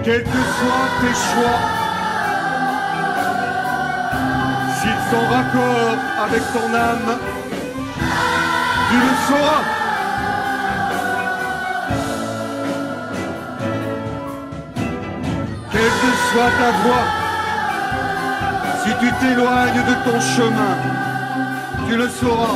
Quels que soient tes choix, s'ils sont raccord avec ton âme, tu le sauras. Quelle que soit ta voie, si tu t'éloignes de ton chemin, tu le sauras.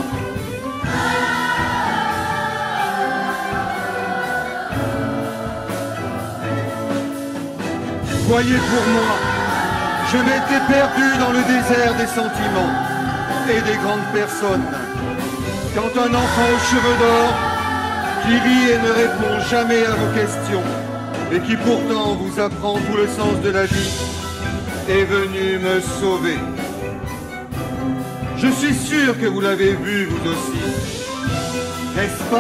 Voyez pour moi, je m'étais perdu dans le désert des sentiments et des grandes personnes. Quand un enfant aux cheveux d'or, qui rit et ne répond jamais à vos questions, et qui pourtant vous apprend tout le sens de la vie, est venu me sauver. Je suis sûr que vous l'avez vu vous aussi, n'est-ce pas ?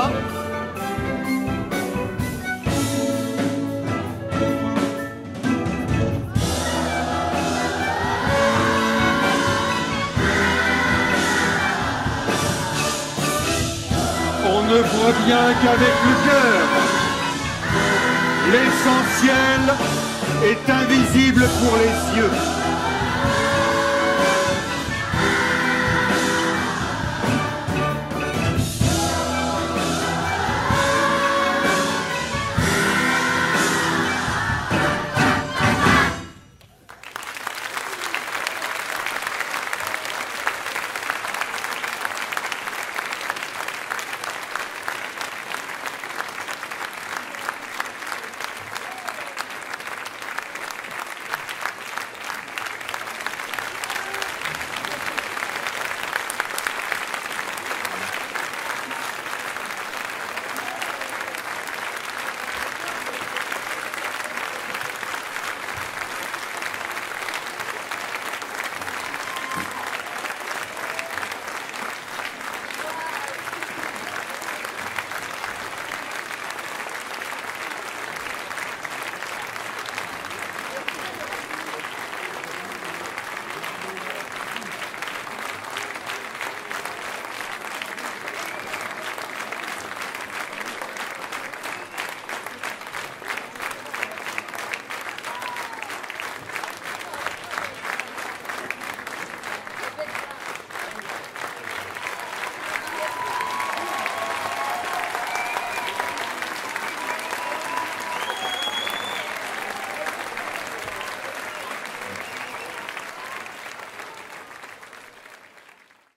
On ne voit bien qu'avec le cœur. L'essentiel est invisible pour les yeux.